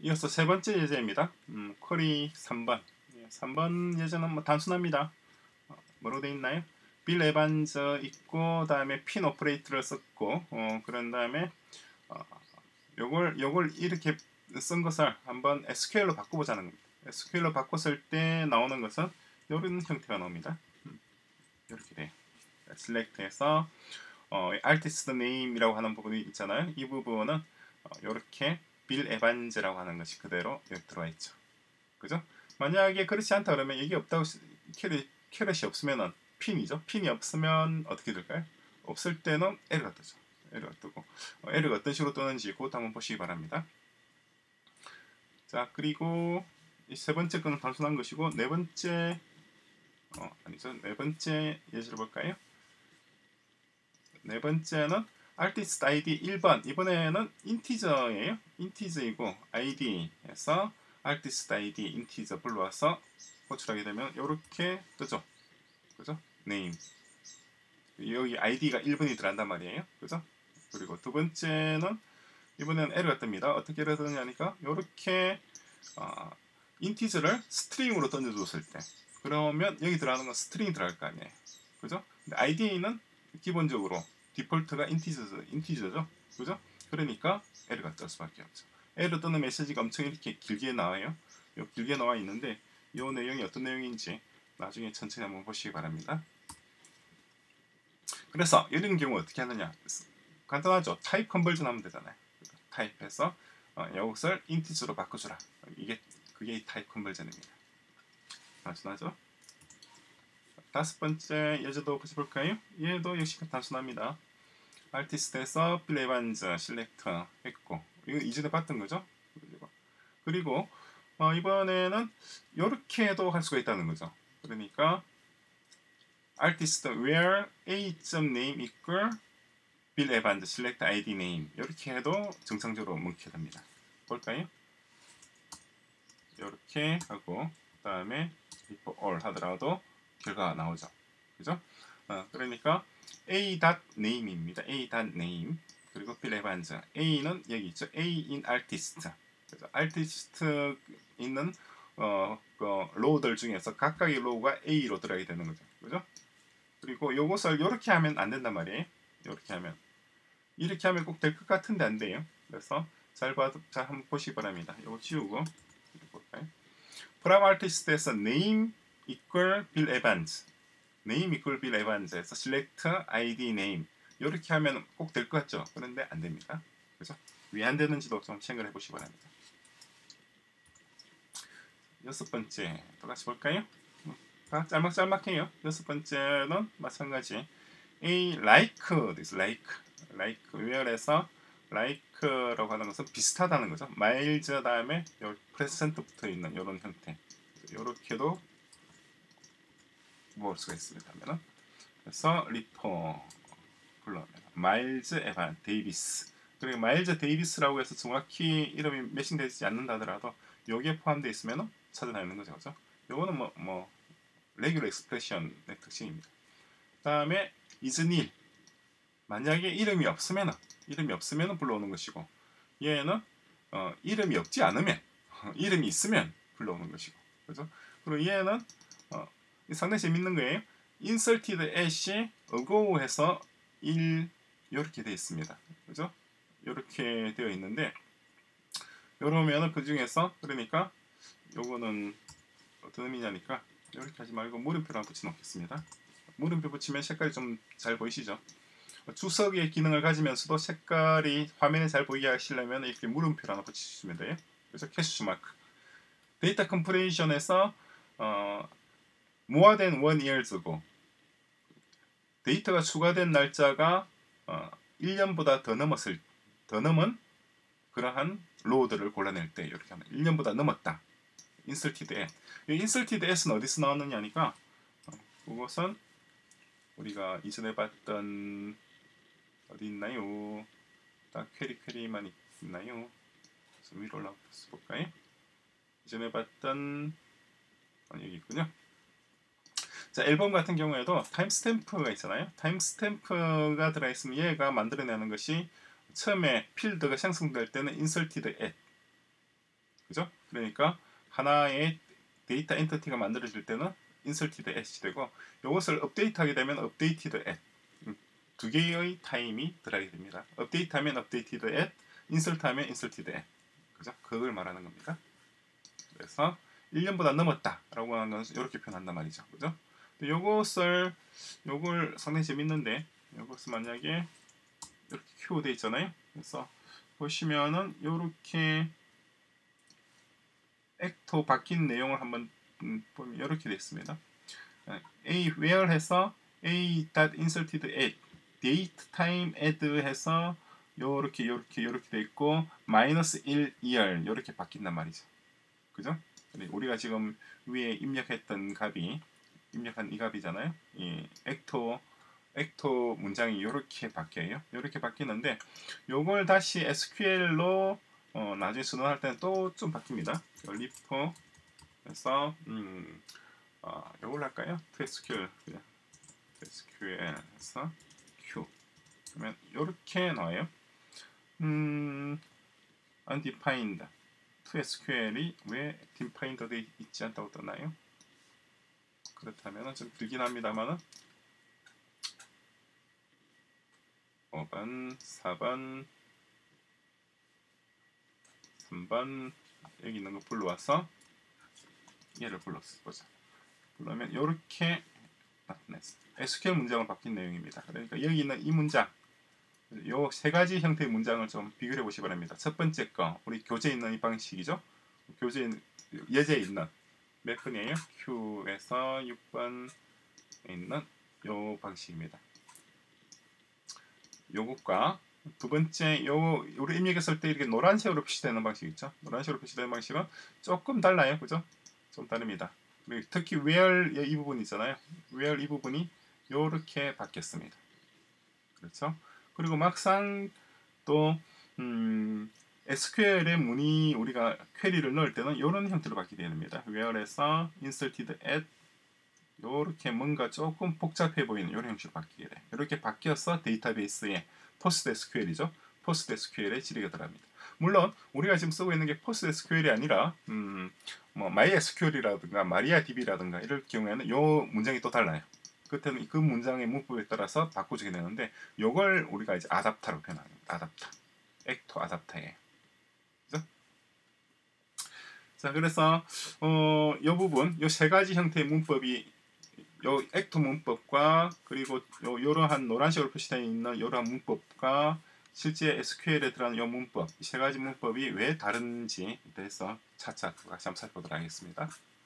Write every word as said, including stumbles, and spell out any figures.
이어서 세 번째 예제입니다. 음, 쿼리 삼 번. 삼 번 예제는 뭐 단순합니다. 어, 뭐로 되어 있나요? 빌 에반즈 있고 다음에 핀 오퍼레이터를 썼고 어, 그런 다음에 어, 요걸 요걸 이렇게 쓴 것을 한번 에스큐엘로 바꿔보자는 겁니다. 에스큐엘로 바꿨을 때 나오는 것은 이런 형태가 나옵니다. 음, 이렇게 돼요. 셀렉트해서 어, artist name이라고 하는 부분이 있잖아요. 이 부분은 어, 이렇게 빌 에반즈라고 하는 것이 그대로 여기 들어와 있죠. 그죠? 만약에 그렇지 않다 그러면 이게 없다고 캐럿, 캐럿이 없으면은 핀이죠. 핀이 없으면 어떻게 될까요? 없을 때는 에러가 뜨죠. 에러가 뜨고 어, 에러가 어떤 식으로 뜨는지 그것도 한번 보시기 바랍니다. 자, 그리고 이 세 번째 거는 단순한 것이고 네 번째 어, 아니죠. 네 번째 예시를 볼까요? 네 번째는 artist 아이디 일 번. 이번에는 인티저예요. 인티저이고 아이디에서 artist 아이디 인티저 불러와서 호출하게 되면 이렇게 뜨죠. 그죠? name. 여기 아이디가 일 번이 들어간단 말이에요. 그죠? 그리고 두 번째는 이번에는 에러가 뜹니다. 어떻게 에러 뜨느냐니까 이렇게 어, 인티저를 스트링으로 던져줬을 때 그러면 여기 들어가는 건 스트링이 들어갈 거 아니에요. 그죠? 근데 아이디는 기본적으로 디폴트가 인티저죠. 인티저죠. 그죠? 그러니까 에러가 뜰 수밖에 없죠. 에러 뜨는 메시지가 엄청 이렇게 길게 나와요. 요 길게 나와 있는데 이 내용이 어떤 내용인지 나중에 천천히 한번 보시기 바랍니다. 그래서 이런 경우 어떻게 하느냐? 간단하죠. 타입 컨버전 하면 되잖아요. 타입해서 어, 이것을 인티저로 바꿔주라. 이게 그게 이 타입 컨버전입니다. 단순하죠? 다섯 번째 예제도 보셔볼까요? 얘도 역시 단순합니다. 아티스트에서 빌 에반즈 실렉터 했고 이거 이전에 봤던 거죠. 그리고 어, 이번에는 이렇게도 할 수가 있다는 거죠. 그러니까 artist where a.name equal 빌 에반즈 select id name 이렇게 해도 정상적으로 뭉게 됩니다. 볼까요? 이렇게 하고 그 다음에 for all 하더라도 결과가 나오죠. 그죠? 어, 그러니까 a.name입니다. a.name 그리고 빌 에반즈 a는 여기 있죠. a in artist 그래서 artist 있는 어, 그 로우들 중에서 각각의 로우가 a로 들어가게 되는 거죠. 그죠? 그리고 요것을 이렇게 하면 안 된단 말이에요. 이렇게 하면 이렇게 하면 꼭 될 것 같은데 안 돼요. 그래서 잘 봐, 잘 한번 보시기 바랍니다. 이거 지우고 볼까요? 프람 아티스트에서 name equal 빌 에반즈, name equal 빌 에반즈에서 select 아이디 name 이렇게 하면 꼭 될 것 같죠? 그런데 안 됩니다. 그죠? 왜 안 되는지도 좀 생각을 해보시기 바랍니다. 여섯 번째 또 같이 볼까요? 다 짤막짤막해요. 여섯 번째는 마찬가지. A like this like like where에서 like라고 하는 것은 비슷하다는 거죠. miles 다음에 present 붙어 있는 이런 형태. 이렇게도 볼 수가 있습니다. 하면은 그래서 리퍼 불러면 마일즈 에반 데이비스 그리고 마일즈 데이비스라고 해서 정확히 이름이 매칭되지 않는다 하더라도 여기에 포함되어 있으면 찾아내는 거죠. 그죠? 요거는 뭐, 뭐 레귤러 익스프레션의 특징입니다. 그 다음에 이즈닐 만약에 이름이 없으면 이름이 없으면 불러오는 것이고 얘는 어, 이름이 없지 않으면 이름이 있으면 불러오는 것이고 그죠? 그리고 얘는 어, 상당히 재밌는 거예요. inserted at이 ago 해서 일 이렇게 되어 있습니다. 그죠? 이렇게 되어 있는데 이러면은 그 중에서 그러니까 요거는 어떤 의미냐니까 이렇게 하지 말고 물음표를 한번 붙여 놓겠습니다. 물음표 붙이면 색깔이 좀 잘 보이시죠? 주석의 기능을 가지면서도 색깔이 화면에 잘 보이게 하시려면 이렇게 물음표를 하나 붙이시면 돼요. 그래서 캐시 마크. 데이터 컴프레이션에서 어, more than one years고 데이터가 추가된 날짜가 어, 일 년보다 더 넘었을 더 넘은 그러한 로우들을 골라낼 때 이렇게 하면 일 년보다 넘었다. inserted at. 이 inserted at은 어디서 나왔느냐니까 어, 그것은 우리가 이전에 봤던 어디 있나요? 딱 퀘리 퀘리만 있나요? 그래서 위로 올라가 볼까요? 이전에 봤던 어, 여기 있군요. 자, 앨범 같은 경우에도 타임스탬프가 있잖아요. 타임스탬프가 들어있으면 얘가 만들어내는 것이 처음에 필드가 생성될 때는 inserted at 그죠? 그러니까 하나의 데이터 엔티티가 만들어질 때는 inserted at이 되고 이것을 업데이트하게 되면 updated at 두 개의 타임이 들어가게 됩니다. 업데이트하면 updated at, insert하면 inserted at. 그죠? 그걸 말하는 겁니다. 그래서 일 년보다 넘었다라고 하는 것은 이렇게 표현한단 말이죠. 그죠? 요것을 요걸 상당히 재밌는데 요것을 만약에 이렇게 큐 돼 있잖아요. 그래서 보시면은 요렇게 액토 바뀐 내용을 한번 음, 보면 이렇게 돼 있습니다. A where 해서 a.inserted at date time add 해서 요렇게 요렇게 요렇게 돼 있고 마이너스 일, 이열 요렇게 바뀐단 말이죠. 그죠? 우리가 지금 위에 입력했던 값이 입력한 이 값이잖아요. 이 액토 액토 문장이 이렇게 바뀌어요. 이렇게 바뀌는데 요걸 다시 에스큐엘로 어, 나중에 수동할 때는 또 좀 바뀝니다. 리퍼 그래서 음, 어, 요걸 할까요? 투에스큐엘 그냥 투에스큐엘에서 q 그러면 이렇게 나와요. 음, undefined 투에스큐엘이 왜 defined 돼 있지 않다고 떠나요? 그렇다면 좀 길긴 합니다만은 오 번, 사 번, 삼 번 여기 있는 거 불러와서 얘를 불러보자. 그러면 이렇게 나타냈어. 에스큐엘 문장으로 바뀐 내용입니다. 그러니까 여기 있는 이 문장 요 세 가지 형태의 문장을 좀 비교해 보시기 바랍니다. 첫 번째 거 우리 교재에 있는 이 방식이죠. 교재 예제에 있는 몇 번이에요? Q에서 육 번에 있는 요 방식입니다. 요것과 두 번째 요 우리 입력했을 때 이렇게 노란색으로 표시되는 방식 있죠. 노란색으로 표시되는 방식은 조금 달라요. 그죠? 좀 다릅니다. 특히 where 이 부분 있잖아요. where 이 부분이 요렇게 바뀌었습니다. 그렇죠? 그리고 막상 또 음, 에스큐엘의 문의 우리가 퀘리를 넣을 때는 이런 형태로 바뀌게 됩니다. where에서 inserted at 이렇게 뭔가 조금 복잡해 보이는 이런 형식으로 바뀌게 돼. 이렇게 바뀌어서 데이터베이스에 포스트에스큐엘이죠. 포스트에스큐엘에 질의가 들어갑니다. 물론 우리가 지금 쓰고 있는 게 포스트에스큐엘이 아니라 음, 뭐 마이에스큐엘이라든가 마리아디비라든가 이럴 경우에는 이 문장이 또 달라요. 그때는 그 문장의 문법에 따라서 바꿔주게 되는데 이걸 우리가 이제 아답터로 표현합니다. 아답터, 액토 아답터예요. 그죠? 자, 그래서 어, 이 부분, 이 세 가지 형태의 문법이 요 액토 문법과 그리고 요 이러한 노란색으로 표시되어 있는 이러한 문법과 실제 에스큐엘에 들어가는 이 문법, 이 세 가지 문법이 왜 다른지 대해서 차차 같이 한번 살펴보도록 하겠습니다.